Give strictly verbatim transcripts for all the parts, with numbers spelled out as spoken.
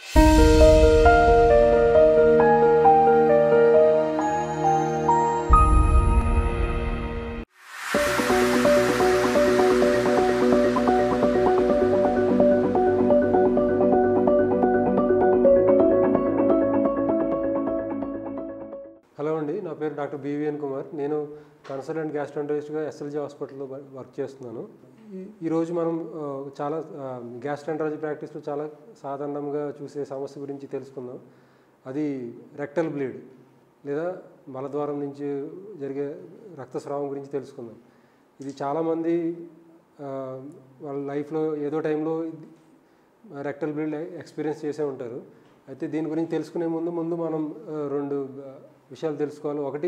Hello అండి, నా పేరు డాక్టర్ బివిఎన్ కుమార్. నేను కన్సల్టెంట్ గ్యాస్ట్రాంటరిస్ట్గా ఎస్ఎల్జీ హాస్పిటల్లో వర్క్ చేస్తున్నాను. ఈరోజు మనం చాలా గ్యాస్ట్రాంటరాలజీ ప్రాక్టీస్లో చాలా సాధారణంగా చూసే సమస్య గురించి తెలుసుకుందాం. అది రెక్టల్ బ్లీడ్ లేదా మలద్వారం నుంచి జరిగే రక్తస్రావం గురించి తెలుసుకుందాం. ఇది చాలామంది వాళ్ళ లైఫ్లో ఏదో టైంలో రెక్టల్ బ్లీడ్ ఎక్స్పీరియన్స్ చేసే ఉంటారు. అయితే దీని గురించి తెలుసుకునే ముందు ముందు మనం రెండు విషయాలు తెలుసుకోవాలి. ఒకటి,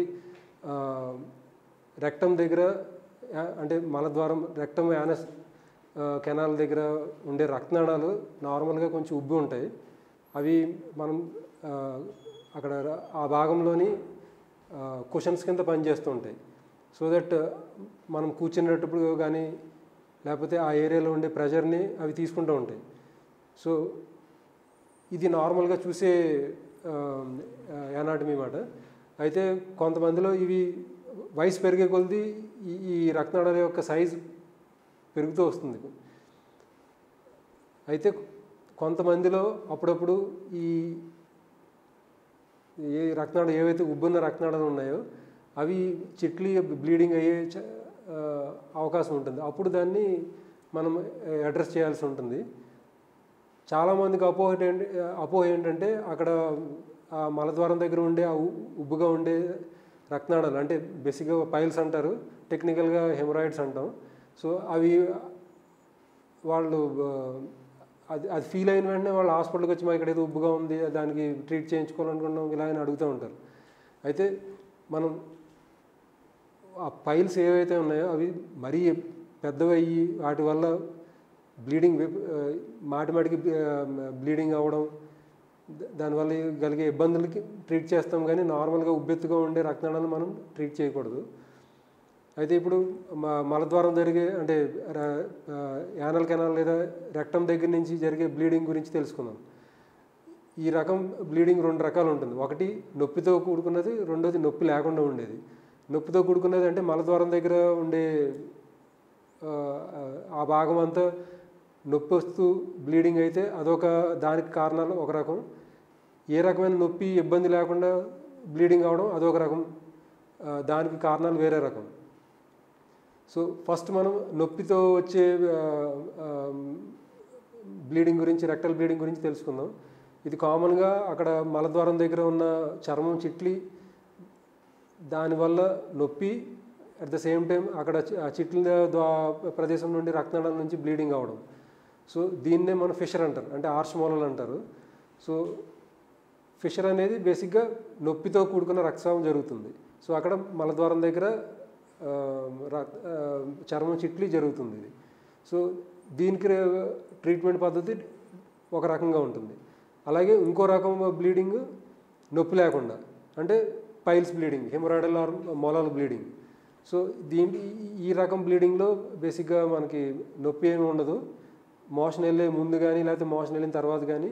రెక్టమ్ దగ్గర అంటే మలద్వారం రెక్టమ్ యానస్ కెనాల్ దగ్గర ఉండే రక్తనాళాలు నార్మల్గా కొంచెం ఉబ్బి ఉంటాయి. అవి మనం అక్కడ ఆ భాగంలోని కుషన్స్ కింద పనిచేస్తూ ఉంటాయి. సో దట్ మనం కూర్చునేటప్పుడు కానీ లేకపోతే ఆ ఏరియాలో ఉండే ప్రెషర్ని అవి తీసుకుంటూ ఉంటాయి. సో ఇది నార్మల్గా చూసే ఎనాటమీ మాట. అయితే కొంతమందిలో ఇవి వయసు పెరిగే కొలది ఈ రక్తనాళాల యొక్క సైజు పెరుగుతూ వస్తుంది. అయితే కొంతమందిలో అప్పుడప్పుడు ఈ ఏ రక్తనాళాలు ఏవైతే ఉబ్బున్న రక్తనాళాలు ఉన్నాయో అవి చిట్లీ బ్లీడింగ్ అయ్యే అవకాశం ఉంటుంది. అప్పుడు దాన్ని మనం అడ్రస్ చేయాల్సి ఉంటుంది. చాలామందికి అపోహ ఏంటి అపోహ ఏంటంటే అక్కడ ఆ మలద్వారం దగ్గర ఉండే ఆ ఉబ్బుగా ఉండే రక్తనాళాలు అంటే బేసిక్గా పైల్స్ అంటారు, టెక్నికల్గా హెమరాయిడ్స్ అంటాం. సో అవి వాళ్ళు అది అది ఫీల్ అయిన వెంటనే వాళ్ళు హాస్పిటల్కి వచ్చి మా ఇక్కడ ఏదో ఉబ్బుగా ఉంది, దానికి ట్రీట్ చేయించుకోవాలనుకున్నాం ఇలా అని అడుగుతూ ఉంటారు. అయితే మనం ఆ పైల్స్ ఏవైతే ఉన్నాయో అవి మరీ పెద్దవయ్యి వాటి వల్ల బ్లీడింగ్ మాటి మాటికి బ్లీడింగ్ అవ్వడం, దానివల్ల కలిగే ఇబ్బందులకి ట్రీట్ చేస్తాం. కానీ నార్మల్గా ఉబ్బెత్తుగా ఉండే రక్తనాళాలను మనం ట్రీట్ చేయకూడదు. అయితే ఇప్పుడు మా మలద్వారం జరిగే అంటే యానల్ కెనాల్ లేదా రెక్టమ్ దగ్గర నుంచి జరిగే బ్లీడింగ్ గురించి తెలుసుకుందాం. ఈ రకం బ్లీడింగ్ రెండు రకాలు ఉంటుంది. ఒకటి నొప్పితో కూడుకున్నది, రెండోది నొప్పి లేకుండా ఉండేది. నొప్పితో కూడుకున్నది అంటే మలద్వారం దగ్గర ఉండే ఆ భాగం అంతా నొప్పి వస్తూ బ్లీడింగ్ అయితే అదొక దానికి కారణాలు ఒక రకం. ఏ రకమైన నొప్పి ఇబ్బంది లేకుండా బ్లీడింగ్ అవడం అదొక రకం, దానికి కారణాలు వేరే రకం. సో ఫస్ట్ మనం నొప్పితో వచ్చే బ్లీడింగ్ గురించి, రెక్టల్ బ్లీడింగ్ గురించి తెలుసుకుందాం. ఇది కామన్గా అక్కడ మలద్వారం దగ్గర ఉన్న చర్మం చిట్లి దానివల్ల నొప్పి, అట్ ద సేమ్ టైం అక్కడ చిట్లిన ద్వా ప్రదేశం నుండి రక్తనాళాల నుంచి బ్లీడింగ్ అవ్వడం. సో దీన్నే మనం ఫిషర్ అంటారు, అంటే ఆర్ష్ మూలలు అంటారు. సో ఫిషర్ అనేది బేసిక్గా నొప్పితో కూడుకున్న రక్తస్రావం జరుగుతుంది. సో అక్కడ మలద్వారం దగ్గర చర్మం చిట్లి జరుగుతుంది ఇది. సో దీనికి ట్రీట్మెంట్ పద్ధతి ఒక రకంగా ఉంటుంది. అలాగే ఇంకో రకం బ్లీడింగ్ నొప్పి లేకుండా, అంటే పైల్స్ బ్లీడింగ్, హెమరాయిడల్ ఆర్ మొలాల్ బ్లీడింగ్. సో దీని ఈ రకం బ్లీడింగ్లో బేసిక్గా మనకి నొప్పి ఏమి ఉండదు. మోషన్ వెళ్ళే ముందు కానీ లేకపోతే మోషన్ వెళ్ళిన తర్వాత కానీ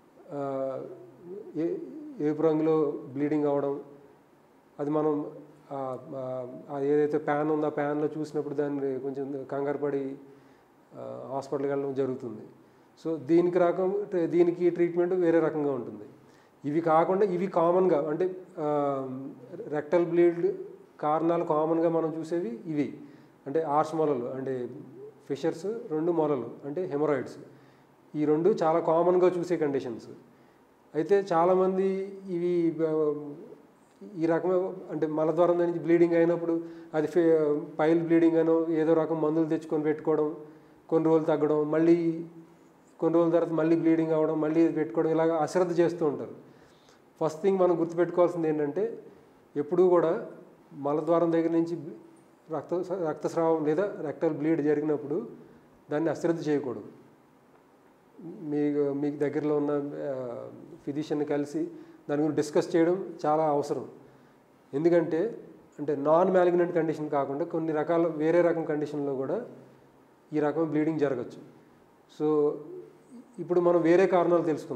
ఏ ఏపు రంగులో బ్లీడింగ్ అవ్వడం, అది మనం అది ఏదైతే ప్యాన్ ఉందో ఆ ప్యాన్లో చూసినప్పుడు దాన్ని కొంచెం కంగారు పడి హాస్పిటల్కి వెళ్ళడం జరుగుతుంది. సో దీనికి రకం దీనికి ట్రీట్మెంట్ వేరే రకంగా ఉంటుంది. ఇవి కాకుండా ఇవి కామన్గా అంటే రెక్టల్ బ్లీడ్ కారణాలు కామన్గా మనం చూసేవి ఇవి, అంటే ఆర్ష్ మొలలు అంటే ఫిషర్స్, రెండు మొలలు అంటే హెమరాయిడ్స్. ఈ రెండు చాలా కామన్గా చూసే కండిషన్స్. అయితే చాలామంది ఇవి ఈ రకమైన అంటే మలద్వారం నుంచి బ్లీడింగ్ అయినప్పుడు అది పైల్ బ్లీడింగ్ అనో ఏదో రకం మందులు తెచ్చుకొని పెట్టుకోవడం, కొన్ని రోజులు తగ్గడం, మళ్ళీ కొన్ని రోజుల తర్వాత మళ్ళీ బ్లీడింగ్ అవ్వడం, మళ్ళీ పెట్టుకోవడం, ఇలాగ అశ్రద్ధ చేస్తూ ఉంటారు. ఫస్ట్ థింగ్ మనం గుర్తుపెట్టుకోవాల్సింది ఏంటంటే ఎప్పుడూ కూడా మలద్వారం దగ్గర నుంచి రక్త రక్తస్రావం లేదా రెక్టల్ బ్లీడ్ జరిగినప్పుడు దాన్ని అశ్రద్ధ చేయకూడదు. మీకు మీకు దగ్గరలో ఉన్న ఫిజిషియన్ని కలిసి దాని గురించి డిస్కస్ చేయడం చాలా అవసరం. ఎందుకంటే అంటే నాన్ మ్యాలిగ్నెంట్ కండిషన్ కాకుండా కొన్ని రకాల వేరే రకం కండిషన్లో కూడా ఈ రకం బ్లీడింగ్ జరగచ్చు. సో ఇప్పుడు మనం వేరే కారణాలు తెలుసుకుందాం.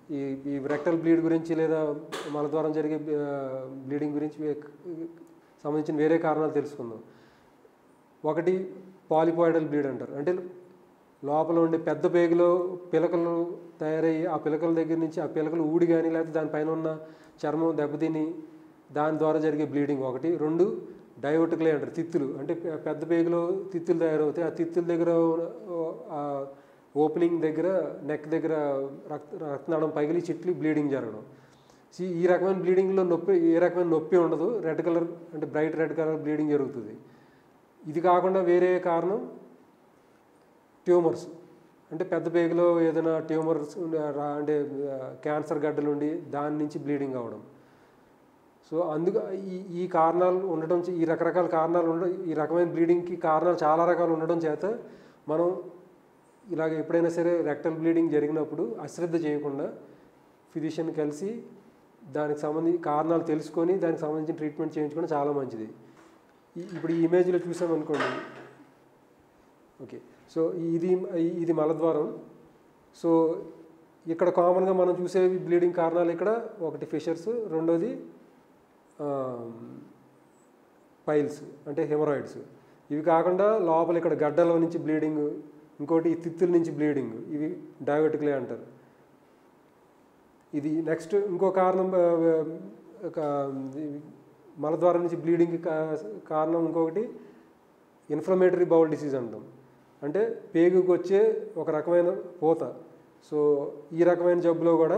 ఈ ఈ రెక్టల్ బ్లీడ్ గురించి లేదా మలద్వారం జరిగే బ్లీడింగ్ గురించి సంబంధించిన వేరే కారణాలు తెలుసుకుందాం. ఒకటి పాలిపాయిడల్ బ్లీడ్ అంటారు. అంటే లోపల ఉండే పెద్ద పేగులో పిలకలు తయారయ్యి ఆ పిలకల దగ్గర నుంచి ఆ పిలకలు ఊడి కానీ లేకపోతే దానిపైన ఉన్న చర్మం దెబ్బతిని దాని ద్వారా జరిగే బ్లీడింగ్ ఒకటి. రెండు డయోటిక్లే అంటారు, తిత్తులు. అంటే పెద్ద పేగులో తిత్తులు తయారవుతాయి. ఆ తిత్తుల దగ్గర ఓపెనింగ్ దగ్గర నెక్ దగ్గర రక్త రక్తనాళం పగిలి చిట్లి బ్లీడింగ్ జరగడం. ఈ రకమైన బ్లీడింగ్లో నొప్పి ఏ రకమైన నొప్పి ఉండదు. రెడ్ కలర్ అంటే బ్రైట్ రెడ్ కలర్ బ్లీడింగ్ జరుగుతుంది. ఇది కాకుండా వేరే కారణం ట్యూమర్స్. అంటే పెద్ద పేగులో ఏదైనా ట్యూమర్స్ అంటే క్యాన్సర్ గడ్డలుండి దాని నుంచి బ్లీడింగ్ అవ్వడం. సో అందుకు ఈ ఈ కారణాలు ఉండడం, ఈ రకరకాల కారణాలు ఉండడం, ఈ రకమైన బ్లీడింగ్కి కారణాలు చాలా రకాలు ఉండడం చేత మనం ఇలాగ ఎప్పుడైనా సరే రెక్టల్ బ్లీడింగ్ జరిగినప్పుడు అశ్రద్ధ చేయకుండా ఫిజిషియన్ కలిసి దానికి సంబంధించి కారణాలు తెలుసుకొని దానికి సంబంధించిన ట్రీట్మెంట్ చేయించుకోవడం చాలా మంచిది. ఇప్పుడు ఈ ఇమేజ్లో చూసామనుకోండి. ఓకే, సో ఇది ఇది మలద్వారం. సో ఇక్కడ కామన్గా మనం చూసే బ్లీడింగ్ కారణాలు ఇక్కడ ఒకటి ఫిషర్స్, రెండోది పైల్స్ అంటే హెమరాయిడ్స్. ఇవి కాకుండా లోపల ఇక్కడ గడ్డల నుంచి బ్లీడింగ్, ఇంకోటి ఈ తిత్తుల నుంచి బ్లీడింగ్, ఇవి డయోటిక్లే అంటారు. ఇది నెక్స్ట్ ఇంకో కారణం మలద్వారం నుంచి బ్లీడింగ్ కారణం ఇంకొకటి ఇన్ఫ్లమేటరీ బౌల్ డిసీజ్ అంటాం. అంటే పేగుకు వచ్చే ఒక రకమైన పూత. సో ఈ రకమైన జబ్బులో కూడా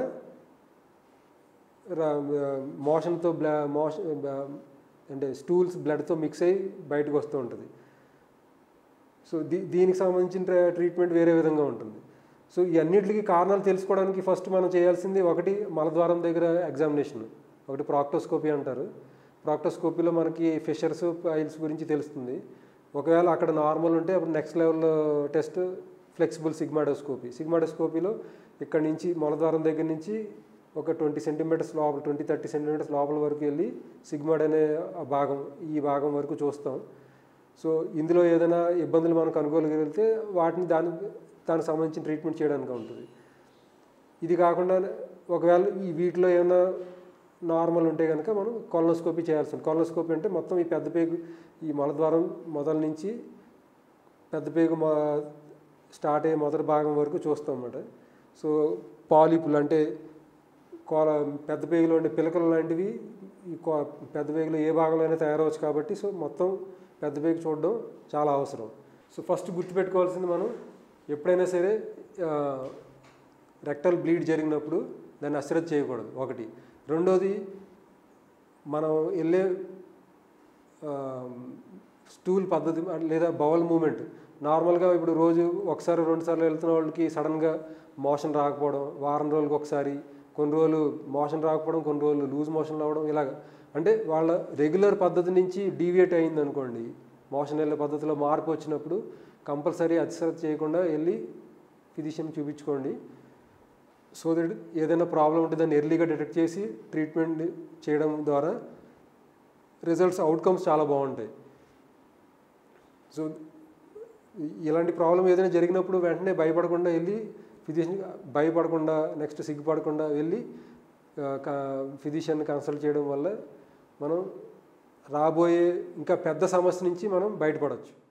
మోషన్తో బ్లా మోషన్ అంటే స్టూల్స్ బ్లడ్తో మిక్స్ అయ్యి బయటకు వస్తూ ఉంటుంది. సో దీ దీనికి సంబంధించిన ట్రీట్మెంట్ వేరే విధంగా ఉంటుంది. సో ఈ అన్నింటికి కారణాలు తెలుసుకోవడానికి ఫస్ట్ మనం చేయాల్సింది ఒకటి మలద్వారం దగ్గర ఎగ్జామినేషన్, ఒకటి ప్రాక్టోస్కోపీ అంటారు. ప్రాక్టోస్కోపీలో మనకి ఫిషర్స్ పైల్స్ గురించి తెలుస్తుంది. ఒకవేళ అక్కడ నార్మల్ ఉంటే అప్పుడు next level test flexible sigmoidoscopy. సిగ్మాడోస్కోపీలో ఇక్కడ నుంచి మలద్వారం దగ్గర నుంచి ఒక ట్వంటీ సెంటీమీటర్స్ లోపల ట్వంటీ థర్టీ సెంటీమీటర్స్ లోపల వరకు వెళ్ళి సిగ్మాడ్ అనే భాగం ఈ భాగం వరకు చూస్తాం. సో ఇందులో ఏదైనా ఇబ్బందులు మనం కనుగొనగలిగితే వాటిని దాని దానికి సంబంధించిన ట్రీట్మెంట్ చేయడానికి ఉంటుంది. ఇది కాకుండా ఒకవేళ ఈ వీటిలో ఏమైనా నార్మల్ ఉంటే కనుక మనం కొలనోస్కోపీ చేయాల్సి ఉంటుంది. కొలనోస్కోపీ అంటే మొత్తం ఈ పెద్ద పేగు ఈ మలద్వారం మొదల నుంచి పెద్ద పేగు స్టార్ట్ అయ్యే మొదటి భాగం వరకు చూస్తాం అన్నమాట. సో పాలిపులు అంటే కోల పెద్ద పేగులో ఉండే పిలకలు లాంటివి ఈ పెద్ద పేగులో ఏ భాగంలో అయినా తయారవచ్చు కాబట్టి సో మొత్తం పెద్ద పేగు చూడడం చాలా అవసరం. సో ఫస్ట్ గుర్తుపెట్టుకోవాల్సింది మనం ఎప్పుడైనా సరే రెక్టల్ బ్లీడ్ జరిగినప్పుడు దాన్ని అశ్రద్ధ చేయకూడదు ఒకటి. రెండోది మనం వెళ్ళే స్టూల్ పద్ధతి లేదా బౌల్ మూమెంట్ నార్మల్గా ఇప్పుడు రోజు ఒకసారి రెండు సార్లు వెళ్తున్న వాళ్ళకి సడన్గా మోషన్ రాకపోవడం, వారం రోజులకు ఒకసారి, కొన్ని రోజులు మోషన్ రాకపోవడం, కొన్ని రోజులు లూజ్ మోషన్ అవ్వడం, ఇలాగ అంటే వాళ్ళ రెగ్యులర్ పద్ధతి నుంచి డీవియేట్ అయింది అనుకోండి, మోషన్ వెళ్ళే పద్ధతిలో మార్పు వచ్చినప్పుడు కంపల్సరీ అశ్రద్ధ చేయకుండా వెళ్ళి ఫిజిషియన్ చూపించుకోండి. సో దట్ ఏదైనా ప్రాబ్లం ఉంటే దాన్ని ఎర్లీగా డిటెక్ట్ చేసి ట్రీట్మెంట్ చేయడం ద్వారా రిజల్ట్స్ అవుట్కమ్స్ చాలా బాగుంటాయి. సో ఇలాంటి ప్రాబ్లం ఏదైనా జరిగినప్పుడు వెంటనే భయపడకుండా వెళ్ళి ఫిజిషియన్ భయపడకుండా నెక్స్ట్ సిగ్గుపడకుండా వెళ్ళి ఫిజిషియన్ కన్సల్ట్ చేయడం వల్ల మనం రాబోయే ఇంకా పెద్ద సమస్య నుంచి మనం బయటపడవచ్చు.